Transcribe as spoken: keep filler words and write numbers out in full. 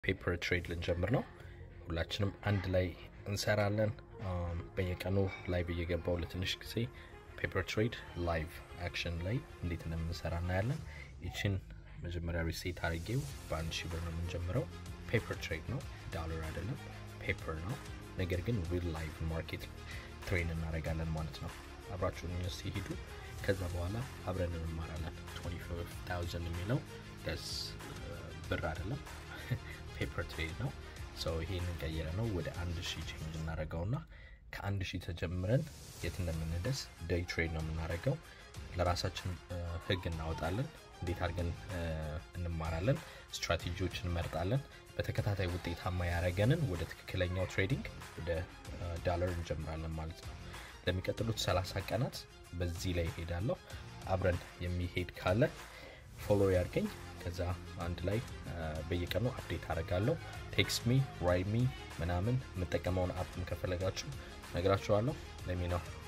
paper trade ልንጀምር ነው ሁላችንም አንድ ላይ እንሰራለን በየቀኑ ላይ በየገባው ለትንሽ ጊዜ paper trade live action ላይ እንዴት እንደምንሰራ እናያለን እቺን መጀመሪያ ሪሴት አድርጌው በአንድ ሺህ ብር ነው የምንጀምረው paper trade ነው ዶላር አይደለም paper ነው ነገር ግን real live market ትሬድ እናደርጋለን ማለት ነው አብራችሁን እስቲ ሂዱ ከዛ በኋላ አብረን እንማራለን twenty-five thousand የሚለው ደስ ብር አይደለም paper trade ነው so ይሄንን ቀየረ ነው ወደ one thousand ቼንጅ እናደርገውና ከ1 ሺህ ተጀምረን የት እንደምንደርስ day trade ነው የምናደርገው ለራሳችን ህግ እናወጣለን እንዴት አድርገን እንማራለን ስትራቴጂዎችን እንመርጣለን በተከታታይ ውጤታማ ያደርገንን ወደ ትክክለኛው ትሬዲንግ ወደ ዶላር እንጀምራለን ማለት ነው ለሚቀጥሉት thirty ቀናት በዚህ ላይ ሄዳለሁ አብረን የሚሄድ ካለ ፎሎ ያርገኝ ከዛ አንድ ላይ በየቀኑ አፕዴት አደርጋለሁ text me write me ምናምን መጠቀመውን አፕም ከፈለጋችሁ ነግራችኋለሁ let me know